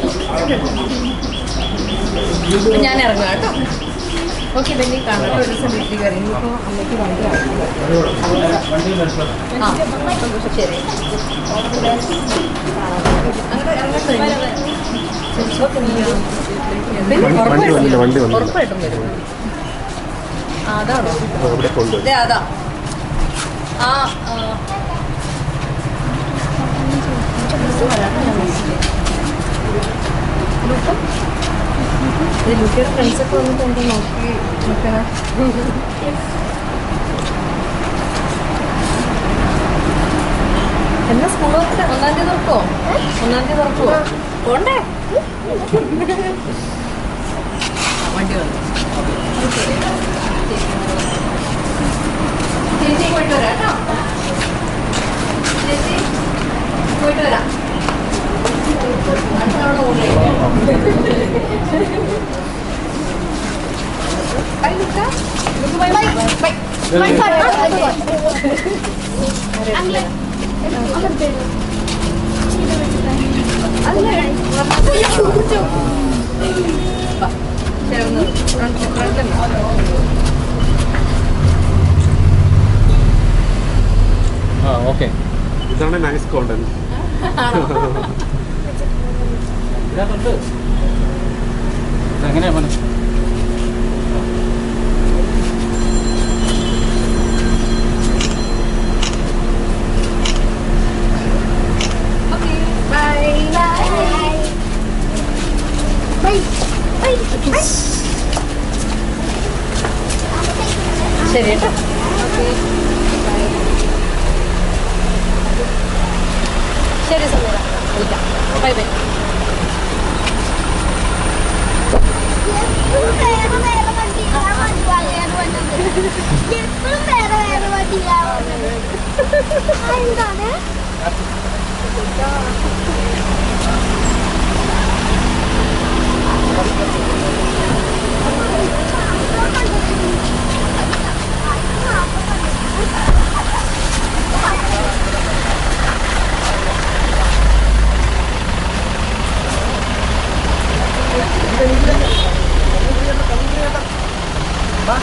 ഞാൻ ഇറങ്ങാം കേട്ടോ. ഓക്കെ ബെന്നി കാണാം. ഒരു ദിവസം വീട്ടിൽ കയറി ഇപ്പോൾ അമ്മയ്ക്ക് വണ്ടി ശരി ഉറപ്പായിട്ടും വരും. അതാണോ അതാ ആ ലുക്കിയുടെ ഫ്രണ്ട്സൊക്കെ വന്നിട്ട് എന്താ നോക്കി നോക്കണം. എന്നാ സ്കൂൾ 1-ാം തീയതി തുറക്കുമോ? 1-ാം തീയതി തുറക്കുമോ? പോണ്ടേ? വണ്ടി വന്നു. ചേച്ചി പോയിട്ട് വരാം കേട്ടോ. ചേച്ചി പോയിട്ട് വരാം. അടുത്തവിടെ ഓൺലൈൻ ബൈ ലുക്ക. ബൈ ബൈ ബൈ ബൈ ചേർന്ന് ഓക്കെ. ഇതാണ് നൈസ് കോണ്ടന്റ്. എങ്ങനെയാ മോനെ? ശരി കേട്ടോ. ശരി സമീറ വിളിക്കാം. Bye bye. Thank you.